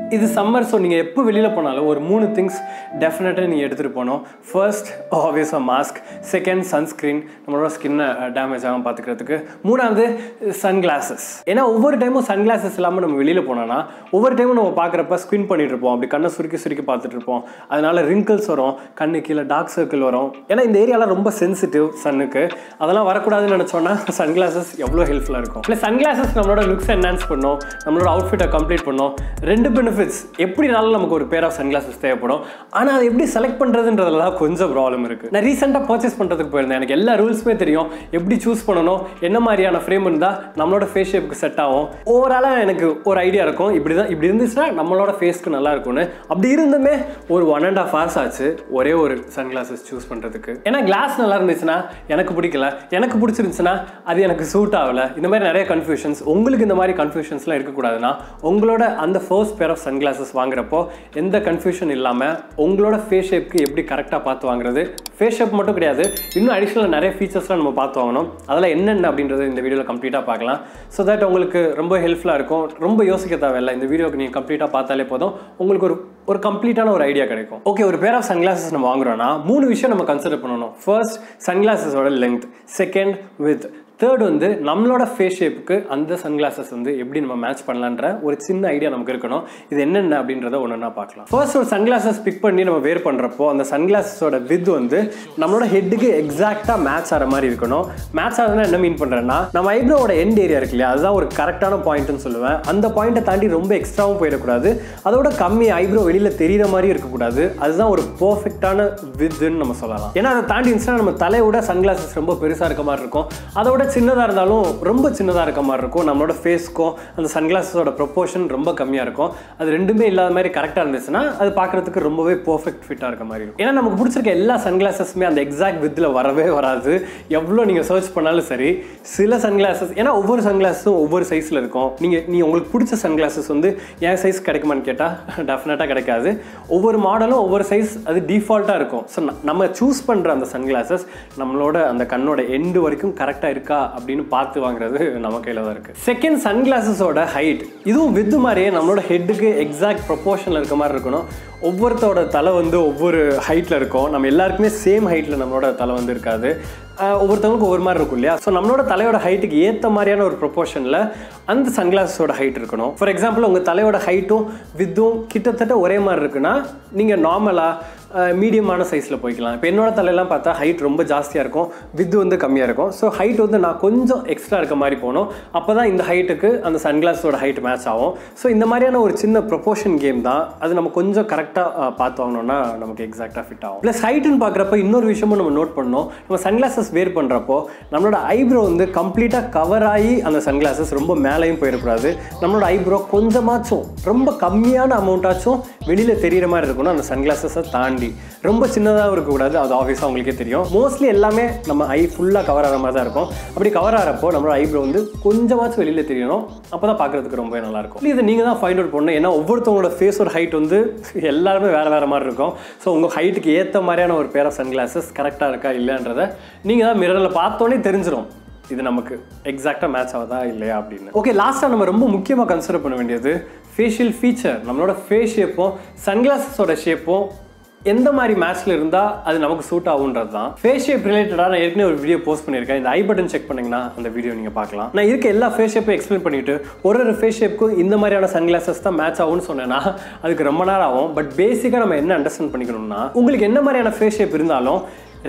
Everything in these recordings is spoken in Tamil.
இது சம்மர், ஸோ நீங்கள் எப்போ வெளியில் போனாலும் ஒரு 3 திங்ஸ் டெஃபினட்டாக நீங்கள் எடுத்துகிட்டு போகணும். ஃபர்ஸ்ட் ஆப்வியஸாக மாஸ்க், செகண்ட் சன்ஸ்க்ரீன் நம்மளோட ஸ்கின்னை டேமேஜ் ஆகாமல் பார்த்துக்கிறதுக்கு, மூணாவது சன்கிளாஸஸ். ஏன்னா ஒவ்வொரு டைமும் சன்கிளாஸஸ் இல்லாமல் நம்ம வெளியில் போனோன்னா ஒவ்வொரு டைமும் நம்ம பார்க்குறப்ப ஸ்க்வின் பண்ணிட்டு இருப்போம், அப்படி கண்ணை சுருக்கி பார்த்துட்டு இருப்போம். அதனால ரிங்கிள்ஸ் வரும், கண்ணு கீழே டார்க் சர்க்கிள் வரும். ஏன்னா இந்த ஏரியாலாம் ரொம்ப சென்சிட்டிவ் சன்னுக்கு, அதெல்லாம் வரக்கூடாதுன்னு நினச்சோன்னா சன்கிளாஸஸ் எவ்வளோ ஹெல்ப்ஃபுல்லாக இருக்கும். இல்லை சன்கிளாஸஸ் நம்மளோட லுக்ஸ் என்ஹான்ஸ் பண்ணும், நம்மளோட அவுட்ஃபிட்டை கம்ப்ளீட் பண்ணும். 2 பெனிஃபிட்ஸ். எப்படினாலும் நமக்கு ஒரு பேர் ஆஃப் சன்கிளாஸஸ் தேவைப்படும். ஆனால் அதை எப்படி செலக்ட் பண்ணுறதுன்றதுல தான் கொஞ்சம் ப்ராப்ளம் இருக்குது. நான் ரீசெண்டாக பர்ச்சேஸ் பண்ணுறதுக்கு போயிருந்தேன். எனக்கு எல்லா ரூல்ஸுமே தெரியும், எப்படி சூஸ் பண்ணணும், என்ன மாதிரியான ஃப்ரேம் இருந்தால் நம்மளோட ஃபேஸ் ஷேப்புக்கு செட் ஆகும். ஓவராலாக எனக்கு ஒரு ஐடியா இருக்கும், இப்படி இருந்துச்சுன்னா நம்மளோட ஃபேஸ்க்கு நல்லா இருக்கும்னு. அப்படி இருந்துமே ஒரு 1.5 hours ஆச்சு ஒரே ஒரு சன்கிளாஸஸ் சூஸ் பண்ணுறதுக்கு. ஏன்னா கிளாஸ் நல்லா இருந்துச்சுன்னா எனக்கு பிடிக்கல, எனக்கு பிடிச்சிருந்துச்சுன்னா அது எனக்கு சூட் ஆகலை. இந்த மாதிரி நிறைய கன்ஃபியூஷன்ஸ். உங்களுக்கு இந்த மாதிரி கன்ஃபியூஷன்ஸ்லாம் இருக்கக்கூடாதுன்னா உங்களோட அந்த ஃபர்ஸ்ட் பேர் ஆஃப் சன்கிளாஸஸ் வாங்குறப்போ எந்த கன்ஃபியூஷன் இல்லாமல் உங்களோட ஃபேஸ் ஷேப்க்கு எப்படி கரெக்டாக பார்த்து வாங்குறது. ஃபேஸ் ஷேப் மட்டும் கிடையாது, இன்னும் அடிஷ்னலாக நிறைய ஃபீச்சர்ஸ்லாம் நம்ம பார்த்து வாங்கணும். அதெல்லாம் என்னென்ன அப்படின்றது இந்த வீடியோவில் கம்ப்ளீட்டாக பார்க்கலாம். ஸோ தட் உங்களுக்கு ரொம்ப ஹெல்ப்ஃபுல்லாக இருக்கும். ரொம்ப யோசிக்க தேவையில்லை, இந்த வீடியோக்கு நீங்கள் கம்ப்ளீட்டாக பார்த்தாலே போதும், உங்களுக்கு ஒரு கம்ப்ளீட்டான ஒரு ஐடியா கிடைக்கும். ஓகே, ஒரு பேர் ஆஃப் சன்கிளாஸஸ் நம்ம வாங்குறோம்னா 3 விஷயம் நம்ம கன்சிடர் பண்ணணும். ஃபர்ஸ்ட் சன்கிளாஸஸோட லென்த், செகண்ட் வித், தேர்ட் வந்து நம்மளோட ஃபேஸ் ஷேப்புக்கு அந்த சன்கிளாஸஸ் வந்து எப்படி நம்ம மேட்ச் பண்ணலான்ற ஒரு சின்ன ஐடியா நமக்கு இருக்கணும். இது என்னென்ன அப்படின்றத ஒன்றா பார்க்கலாம். ஃபர்ஸ்ட் ஒரு சன்கிளாஸஸ் பிக் பண்ணி நம்ம வேர் பண்ணுறப்போ அந்த சன்கிளாஸஸோட வித் வந்து நம்மளோட ஹெட்டுக்கு எக்ஸாக்டாக மேட்ச் ஆகிற மாதிரி இருக்கணும். மேட்ச் ஆகுதுன்னா என்ன மீன் பண்ணுறேன்னா, நம்ம ஐப்ரோவோட எண்ட் ஏரியா இருக்கு இல்லையா, அதுதான் ஒரு கரெக்டான பாயிண்ட்னு சொல்லுவேன். அந்த பாயிண்ட்டை தாண்டி ரொம்ப எக்ஸ்ட்ராவும் போயிடக்கூடாது, அதோட கம்மி ஐப்ரோ வெளியில் தெரிகிற மாதிரி இருக்கக்கூடாது. அதுதான் ஒரு பர்ஃபெக்டான வித்துன்னு நம்ம சொல்லலாம். ஏன்னா அதை தாண்டி இருந்துச்சுன்னா நம்ம தலையோட சன்கிளாஸஸ் ரொம்ப பெருசாக இருக்க மாதிரி இருக்கும், அதோட சின்னதாக இருந்தாலும் ரொம்ப சின்னதாக இருக்க மாதிரி இருக்கும். நம்மளோட ஃபேஸ்க்கும் அந்த சன்கிளாஸஸோட ப்ரொப்போர்ஷன் ரொம்ப கம்மியாக இருக்கும். அது ரெண்டுமே இல்லாத மாதிரி கரெக்டாக இருந்துச்சுன்னா அது பார்க்குறதுக்கு ரொம்பவே பர்ஃபெக்ட் ஃபிட்டாக இருக்க மாதிரி இருக்கும். ஏன்னா நமக்கு பிடிச்சிருக்க எல்லா சன்கிளாஸஸுமே அந்த எக்ஸாக்ட் வித்தில் வரவே வராது, எவ்வளோ நீங்கள் சர்ச் பண்ணாலும் சரி. சில சன்கிளாஸஸ், ஏன்னா ஒவ்வொரு சன்கிளாஸும் ஒவ்வொரு சைஸில் இருக்கும். நீங்கள் உங்களுக்கு பிடிச்ச சன்கிளாஸஸ் வந்து என் சைஸ் கிடைக்குமான்னு கேட்டால் டெஃபினட்டாக கிடைக்காது. ஒவ்வொரு மாடலும் ஒவ்வொரு சைஸ் அது டிஃபால்ட்டாக இருக்கும். ஸோ நம்ம சூஸ் பண்ணுற அந்த சன்கிளாஸஸ் நம்மளோட அந்த கண்ணோட எண்டு வரைக்கும் கரெக்டாக இருக்கா அப்படின்னு பார்த்து வாங்குறது நம்ம கையில் தான் இருக்குது. செகண்ட் சன்கிளாஸஸோட ஹைட், இதுவும் வித் மாதிரியே நம்மளோட ஹெட்டுக்கு எக்ஸாக்ட் ப்ரொப்போர்ஷனில் இருக்க மாதிரி இருக்கணும். ஒவ்வொருத்தோட தலை வந்து ஒவ்வொரு ஹைட்டில் இருக்கும். நம்ம எல்லாருக்குமே சேம் ஹைட்டில் நம்மளோட தலை வந்து இருக்காது, ஒவ்வொருத்தவங்களுக்கு ஒவ்வொரு மாதிரி இருக்கும் இல்லையா. ஸோ நம்மளோட தலையோட ஹைட்டுக்கு ஏற்ற மாதிரியான ஒரு ப்ரொப்போர்ஷனில் அந்த சன்கிளாஸஸோட ஹைட் இருக்கணும். ஃபார் எக்ஸாம்பிள் உங்கள் தலையோட ஹைட்டும் வித்தும் கிட்டத்தட்ட ஒரே மாதிரி இருக்குன்னா நீங்கள் நார்மலாக மீடியமான சைஸில் போய்க்கலாம். இப்போ என்னோட தலையெல்லாம் பார்த்தா ஹைட் ரொம்ப ஜாஸ்தியாக இருக்கும், வித்து வந்து கம்மியாக இருக்கும். ஸோ ஹைட் வந்து நான் கொஞ்சம் எக்ஸ்ட்ரா இருக்க மாதிரி போகணும், அப்போ தான் இந்த ஹைட்டுக்கு அந்த சன்கிளாஸோட ஹைட் மேட்ச் ஆகும். ஸோ இந்த மாதிரியான ஒரு சின்ன ப்ரொப்போர்ஷன் கேம் தான் அது. நம்ம கொஞ்சம் கரெக்டாக பார்த்து வாங்கினோம்னா நமக்கு எக்ஸாக்டாக ஃபிட் ஆகும். ப்ளஸ் ஹைட்டுன்னு பார்க்குறப்ப இன்னொரு விஷயமும் நம்ம நோட் பண்ணோம். நம்ம சன்கிளாஸஸ் வேர் பண்ணுறப்போ நம்மளோட ஐப்ரோ வந்து கம்ப்ளீட்டாக கவர் ஆகி அந்த சன்கிளாஸஸ் ரொம்ப மேலேயும் போயிடக்கூடாது. நம்மளோட ஐப்ரோ கொஞ்சமாச்சும் ரொம்ப கம்மியான அமௌண்ட்டாச்சும் வெளியில் தெரிகிற மாதிரி இருக்கணும். அந்த சன்கிளாஸஸை தாண்டி ரொம்ப சின்னதாக இருக்கக்கூடாது, அது ஆப்வியஸாக உங்களுக்கே தெரியும். மோஸ்ட்லி எல்லாமே நம்ம ஐ ஃபுல்லாக கவர் ஆகிற மாதிரி தான் இருக்கும். அப்படி கவர் ஆகிறப்போ நம்மளோட ஐப்ரோ வந்து கொஞ்சமாச்சும் வெளியில் தெரியணும், அப்போ தான் பார்க்குறதுக்கு ரொம்ப நல்லாயிருக்கும். இது நீங்கள் தான் ஃபைண்ட் அவுட் பண்ணணும். ஏன்னா ஒவ்வொருத்தவங்களோட ஃபேஸோட ஹைட் வந்து எல்லாருமே வேறு மாதிரி இருக்கும். ஸோ உங்கள் ஹைட்டுக்கு ஏற்ற மாதிரியான ஒரு பேர் ஆஃப் சன்கிளாஸஸ் கரெக்டாக இருக்கா இல்லைன்றதை நீங்கள் தான் மிரரில் பார்த்தோன்னே தெரிஞ்சிடும், இது நமக்கு எக்ஸாக்டாக மேட்ச் ஆகுதா இல்லையா அப்படின்னு. ஓகே, லாஸ்ட்டாக நம்ம ரொம்ப முக்கியமாக கன்சிடர் பண்ண வேண்டியது ஃபேஷியல் ஃபீச்சர். நம்மளோட ஃபேஸ் ஷேப்பும் சன்கிளாஸஸோட ஷேப்பும் எந்த மாதிரி மேட்ச்ல இருந்தால் அது நமக்கு சூட் ஆகுன்றது தான். ஃபேஸ் ஷேப் ரிலேட்டடாக நான் ஏற்கனவே ஒரு வீடியோ போஸ்ட் பண்ணியிருக்கேன். இந்த ஐ பட்டன் செக் பண்ணிங்கன்னா அந்த வீடியோ நீங்கள் பார்க்கலாம். நான் இருக்க எல்லா ஃபேஸ் ஷேப்பையும் எக்ஸ்பிளைன் பண்ணிவிட்டு ஒரு ஃபேஸ் ஷேப்புக்கும் இந்த மாதிரியான சன்கிளாஸஸ் தான் மேட்ச் ஆகும்னு சொன்னேன்னா அதுக்கு ரொம்ப நேரம் ஆகும். பட் பேசிக்காக நம்ம என்ன அண்டர்ஸ்டாண்ட் பண்ணிக்கணும்னா, உங்களுக்கு என்ன மாதிரியான ஃபேஸ் ஷேப் இருந்தாலும்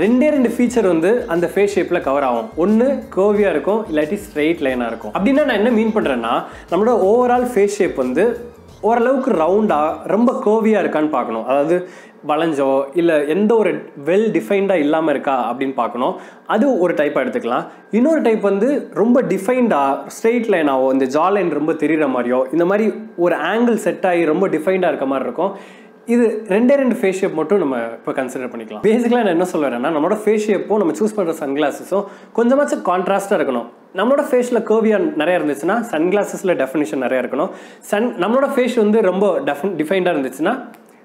2 ஃபீச்சர் வந்து அந்த ஃபேஸ் ஷேப்பில் கவர் ஆகும். ஒன்று கர்வியாக இருக்கும், இல்லாட்டி ஸ்ட்ரெயிட் லைனாக இருக்கும். அப்படின்னா நான் என்ன மீன் பண்ணுறேன்னா, நம்மளோட ஓவரால் ஃபேஸ் ஷேப் வந்து ஓரளவுக்கு ரவுண்டாக ரொம்ப கர்வியாக இருக்கான்னு பார்க்கணும். அதாவது வளைஞ்சோ இல்லை எந்த ஒரு வெல் டிஃபைன்டாக இல்லாமல் இருக்கா அப்படின்னு பார்க்கணும். அது ஒரு டைப்பாக எடுத்துக்கலாம். இன்னொரு டைப் வந்து ரொம்ப டிஃபைன்டாக ஸ்ட்ரெயிட் லைனாவோ இந்த ஜா லைன் ரொம்ப தெரிகிற மாதிரியோ இந்த மாதிரி ஒரு ஆங்கிள் செட் ஆகி ரொம்ப டிஃபைன்டாக இருக்க மாதிரி இருக்கும். இது 2 ஃபேஸ் ஷேப் மட்டும் நம்ம இப்போ கன்சிடர் பண்ணிக்கலாம். பேசிக்கலாக நான் என்ன சொல்லுறேன்னா, நம்மளோட ஃபேஸ் ஷேப்பும் நம்ம சூஸ் பண்ணுற சன்கிளாஸஸும் கொஞ்சமாச்சும் கான்ட்ராஸ்ட்டாக இருக்கணும். நம்மளோட ஃபேஸில் கர்வியாக நிறையா இருந்துச்சுன்னா சன்கிளாஸஸில் டெஃபினிஷன் நிறையா இருக்கணும். நம்மளோட ஃபேஸ் வந்து ரொம்ப டிஃபைன்டாக இருந்துச்சுன்னா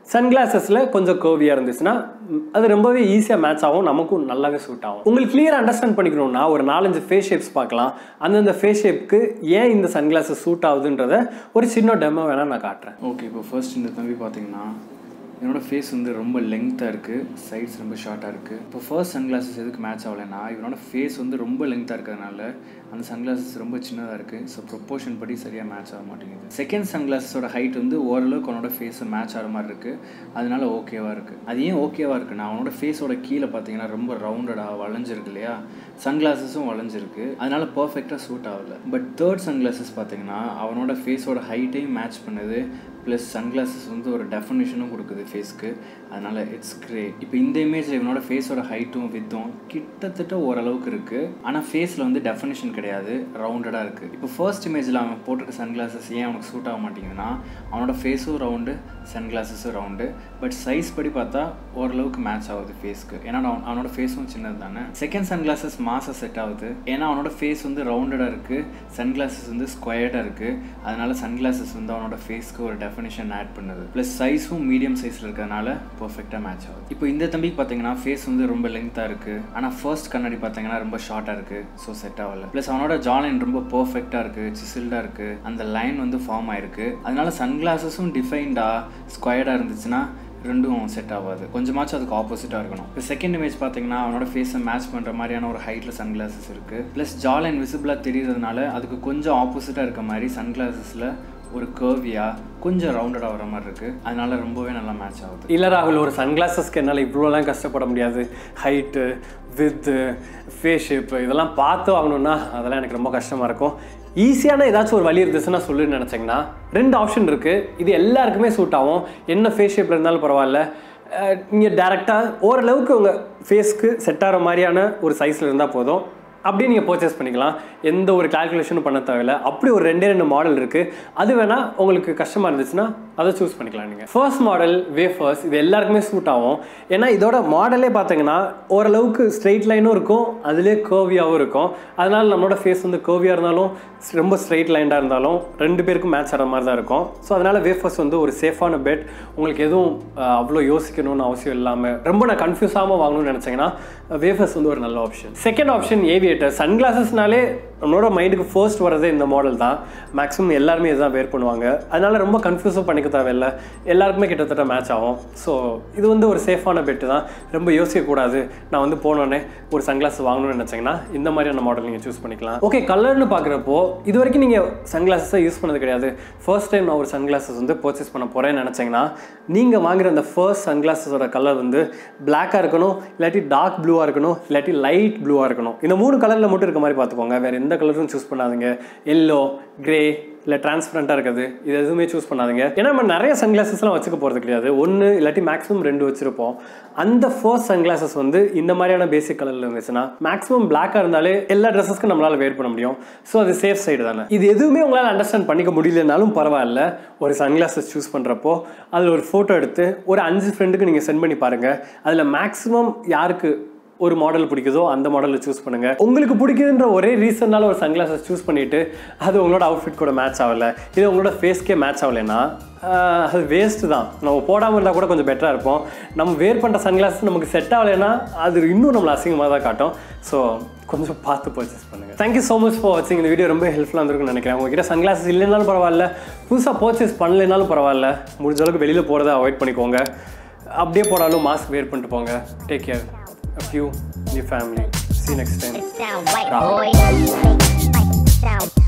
சன்கிளாஸஸில் கொஞ்சம் கர்வியாக இருந்துச்சுன்னா அது ரொம்பவே ஈஸியாக மேட்ச் ஆகும், நமக்கும் நல்லாவே சூட் ஆகும். உங்களுக்கு கிளியராக அண்டர்ஸ்டாண்ட் பண்ணிக்கணும்னா ஒரு 4-5 ஃபேஸ் ஷேப்ஸ் பார்க்கலாம். அந்தந்த ஃபேஸ் ஷேப்க்கு ஏன் இந்த சன்கிளாஸஸ் சூட் ஆகுதுன்றத ஒரு சின்ன டெமோ வேணால் நான் காட்டுறேன். ஓகே, இப்போ ஃபர்ஸ்ட் இந்த தம்பி பார்த்தீங்கன்னா என்னோடய ஃபேஸ் வந்து ரொம்ப லெங்க்த்தாக இருக்குது, சைட்ஸ் ரொம்ப ஷார்ட்டாக இருக்குது. இப்போ ஃபர்ஸ்ட் சன்கிளாஸஸ் எதுக்கு மேட்ச் ஆகலைன்னா இவனோட ஃபேஸ் வந்து ரொம்ப லெங்க்த்தாக இருக்கிறதுனால அந்த சன்கிளாஸஸ் ரொம்ப சின்னதாக இருக்குது. ஸோ ப்ரொப்போர்ஷன் படி சரியாக மேட்ச் ஆக மாட்டேங்குது. செகண்ட் சன்கிளாஸஸோட ஹைட் வந்து ஓரளவுக்கு அவனோட ஃபேஸை மேட்ச் ஆகிற மாதிரி இருக்குது, அதனால ஓகேவாக இருக்குது. அது ஏன் ஓகேவாக இருக்குன்னா அவனோட ஃபேஸோட கீழே பார்த்தீங்கன்னா ரொம்ப ரவுண்டடாக வளைஞ்சிருக்கு இல்லையா, சன்கிளாஸஸும் வளைஞ்சிருக்கு, அதனால பர்ஃபெக்டாக சூட் ஆகலை. பட் தேர்ட் சன்கிளாஸஸ் பார்த்தீங்கன்னா அவனோட ஃபேஸோட ஹைட்டையும் மேட்ச் பண்ணுது, ப்ளஸ் சன்கிளாஸஸ் வந்து ஒரு டெஃபினேஷனும் கொடுக்குது ஃபேஸ்க்கு, அதனால் இட்ஸ் கிரேட். இப்போ இந்த இமேஜில் இவனோட ஃபேஸோட ஹைட்டும் வித்தும் கிட்டத்தட்ட ஓரளவுக்கு இருக்குது, ஆனால் ஃபேஸில் வந்து டெஃபினேஷன் கிடையாது, ரவுண்டடாக இருக்குது. இப்போ ஃபர்ஸ்ட் இமேஜில் அவன் போட்டிருக்க சன்கிளாஸஸ் ஏன் அவனுக்கு சூட் ஆக மாட்டேங்குதுன்னா அவனோட ஃபேஸும் ரவுண்டு, சன்கிளாஸஸும் ரவுண்டு, பட் சைஸ் படி பார்த்தா ஓரளவுக்கு மேட்ச் ஆகுது ஃபேஸ்க்கு, ஏன்னா அவனோட ஃபேஸும் சின்னது தானே. செகண்ட் சன்கிளாஸஸ் மாசாக செட் ஆகுது, ஏன்னா அவனோட ஃபேஸ் வந்து ரவுண்டடாக இருக்குது, சன்கிளாஸஸ் வந்து ஸ்கொயர்டாக இருக்குது, அதனால சன்கிளாஸஸ் வந்து அவனோட ஃபேஸ்க்கு ஒரு டெஃபினேஷன் ஆட் பண்ணுது, ப்ளஸ் சைஸும் மீடியம் சைஸில் இருக்கிறதுனால பர்ஃபெக்டாக மேட்ச் ஆகுது. இப்போ இந்த தம்பிக்கு பார்த்தீங்கன்னா ஃபேஸ் வந்து ரொம்ப லெங்க்த்தாக இருக்குது, ஆனால் ஃபர்ஸ்ட் கண்ணாடி பார்த்தீங்கன்னா ரொம்ப ஷார்ட்டாக இருக்குது, ஸோ செட் ஆகலை. ப்ளஸ் அவனோட ஜா லைன் ரொம்ப பர்ஃபெக்டாக இருக்குது, சிசில்டாக இருக்குது, அந்த லைன் வந்து ஃபார்ம் ஆயிருக்கு, அதனால சன்கிளாஸஸும் டிஃபைன்டாக ஸ்கொயர்டாக இருந்துச்சுன்னா ரெண்டும் செட் ஆகாது, கொஞ்சமாச்சும் அதுக்கு ஆப்போசிட்டாக இருக்கணும். இப்போ செகண்ட் இமேஜ் பார்த்தீங்கன்னா அவனோட ஃபேஸை மேட்ச் பண்ணுற மாதிரியான ஒரு ஹைட்டில் சன்கிளாஸஸ் இருக்குது, ப்ளஸ் ஜா லைன் விசிபிளாக தெரியுறதுனால அதுக்கு கொஞ்சம் ஆப்போசிட்டாக இருக்க மாதிரி சன்கிளாஸஸில் ஒரு கர்வியாக கொஞ்சம் ரவுண்டடாக வர மாதிரி இருக்குது, அதனால ரொம்பவே நல்லா மேட்ச் ஆகுது. இல்லை ராகுல், ஒரு சன்கிளாஸஸ்க்கு என்னால் இவ்வளோலாம் கஷ்டப்பட முடியாது, ஹைட்டு வித்து ஃபேஸ் ஷேப்பு இதெல்லாம் பார்த்து வாங்கணுன்னா அதெல்லாம் எனக்கு ரொம்ப கஷ்டமாக இருக்கும். ஈஸியான ஏதாச்சும் ஒரு வழி இருந்துச்சுன்னா சொல்லுன்னு நினச்சிங்கன்னா 2 ஆப்ஷன் இருக்குது, இது எல்லாருக்குமே சூட் ஆகும், என்ன ஃபேஸ் ஷேப்பில் இருந்தாலும் பரவாயில்ல. நீங்கள் டேரெக்டாக ஓரளவுக்கு உங்கள் ஃபேஸ்க்கு செட் ஆகிற மாதிரியான ஒரு சைஸில் இருந்தால் போதும், அப்படியே நீங்கள் பர்ச்சேஸ் பண்ணிக்கலாம், எந்த ஒரு கால்குலேஷனும் பண்ண தேவையில்லை. அப்படி ஒரு 2 மாடல் இருக்குது, அது வேணால் உங்களுக்கு கஷ்டமாக இருந்துச்சுன்னா அதை சூஸ் பண்ணிக்கலாம். நீங்கள் ஃபர்ஸ்ட் மாடல் வேஃபர்ஸ் இது எல்லாருக்குமே சூட் ஆகும், ஏன்னா இதோட மாடலே பார்த்தீங்கன்னா ஓரளவுக்கு ஸ்ட்ரெயிட் லைனும் இருக்கும், அதுலேயே கர்வியாகவும் இருக்கும், அதனால் நம்மளோட ஃபேஸ் வந்து கர்வியாக இருந்தாலும் ரொம்ப ஸ்ட்ரெயிட் லைனாக இருந்தாலும் 2 பேருக்கும் மேட்ச் ஆகிற மாதிரி தான் இருக்கும். ஸோ அதனால் வேஃபர்ஸ் வந்து ஒரு சேஃபான பெட், உங்களுக்கு எதுவும் அவ்வளோ யோசிக்கணும்னு அவசியம் இல்லாமல் ரொம்ப நான் கன்ஃபியூஸ் ஆகாமல் வாங்கணும்னு நினச்சிங்கன்னா வேஃபர்ஸ் வந்து ஒரு நல்ல ஆப்ஷன். Second option aviator. சன்கிளாஸஸ்னாலே நம்மளோட மைண்டுக்கு ஃபர்ஸ்ட் வரதே இந்த மாடல் தான், மேக்ஸிமம் எல்லாருமே இதுதான் வேர் பண்ணுவாங்க, அதனால் ரொம்ப கன்ஃபியூஸும் பண்ணிக்க தேவையில்லை, எல்லாருக்குமே கிட்டத்தட்ட மேட்ச் ஆகும். ஸோ இது வந்து ஒரு சேஃபான பெட்டு தான், ரொம்ப யோசிக்கக்கூடாது. நான் வந்து போனோடனே ஒரு சன்கிளாஸ் வாங்கணும்னு நினச்சிங்கன்னா இந்த மாதிரியான மாடல் நீங்கள் சூஸ் பண்ணிக்கலாம். ஓகே, கலர்னு பார்க்குறப்போ இது வரைக்கும் நீங்கள் சன்கிளாஸஸை யூஸ் பண்ணது கிடையாது, ஃபர்ஸ்ட் டைம் நான் ஒரு சன்கிளாஸஸ் வந்து பர்ச்சேஸ் பண்ண போகிறேன்னு நினச்சிங்கன்னா நீங்கள் வாங்குகிற அந்த ஃபர்ஸ்ட் சன்கிளாஸஸோட கலர் வந்து பிளாக்காக இருக்கணும், இல்லாட்டி டார்க் ப்ளூவாக இருக்கணும், இல்லாட்டி லைட் ப்ளூவாக இருக்கணும். இந்த 3 கலரில் மட்டும் இருக்க மாதிரி பார்த்துக்கோங்க, வேறு எந்த கலரும் சூஸ் பண்ணாதீங்க. எல்லோ, கிரே இல்லை டிரான்ஸ்பரண்ட்டாக இருக்குது இது எதுவுமே சூஸ் பண்ணாதீங்க, ஏன்னா நம்ம நிறைய சன்கிளாஸஸ்லாம் வச்சுக்க போகிறது கிடையாது, 1 இல்லாட்டி மேக்ஸிமம் 2 வச்சுருப்போம். அந்த ஃபர்ஸ்ட் சன்கிளாஸஸ் வந்து இந்த மாதிரியான பேசிக் கலரில் இருந்துச்சுன்னா மேக்ஸிமம் பிளாக்காக இருந்தாலே எல்லா ட்ரெஸ்ஸஸ்க்கும் நம்மளால் வேர் பண்ண முடியும், ஸோ அது சேஃப் சைடு தானே. இது எதுவுமே உங்களால் அண்டர்ஸ்டாண்ட் பண்ணிக்க முடியலனாலும் பரவாயில்ல, ஒரு சன்கிளாஸஸ் சூஸ் பண்ணுறப்போ அதில் ஒரு ஃபோட்டோ எடுத்து ஒரு 5 ஃப்ரெண்டுக்கு நீங்கள் சென்ட் பண்ணி பாருங்கள், அதில் மேக்ஸிமம் யாருக்கு ஒரு மாடல் பிடிக்குதோ அந்த மாடலில் சூஸ் பண்ணுங்கள். உங்களுக்கு பிடிக்குதுன்ற ஒரே ரீசன்னால ஒரு சன்கிளாஸஸ் சூஸ் பண்ணிவிட்டு அது உங்களோட அவுட்ஃபிட் கூட மேட்ச் ஆகலை, இது உங்களோட ஃபேஸ்க்கே மேட்ச் ஆகலைன்னா அது வேஸ்ட்டு தான். நம்ம போடாமல் இருந்தால் கூட கொஞ்சம் பெட்டராக இருப்போம். நம்ம வேர் பண்ணுற சன்கிளாஸஸ் நமக்கு செட் ஆகலைன்னா அது இன்னும் நம்மளை அசிங்கமாக தான் காட்டும். ஸோ கொஞ்சம் பார்த்து பர்ச்சேஸ் பண்ணுங்கள். தேங்க்யூ ஸோ மச் ஃபார் வாட்சிங். இந்த வீடியோ ரொம்ப ஹெல்ப்ஃபுல்லாக இருந்திருக்குன்னு நினைக்கிறேன். உங்ககிட்ட சன்கிளாஸஸ் இல்லைனாலும் பரவாயில்ல, புதுசாக பர்ச்சேஸ் பண்ணலைனாலும் பரவாயில்ல, முடிஞ்ச அளவுக்கு வெளியில் போகிறத அவாய்ட் பண்ணிக்கோங்க. அப்படியே போடாலும் மாஸ்க் வேர் பண்ணிட்டு போங்க. Take care of you and your family. See you next time.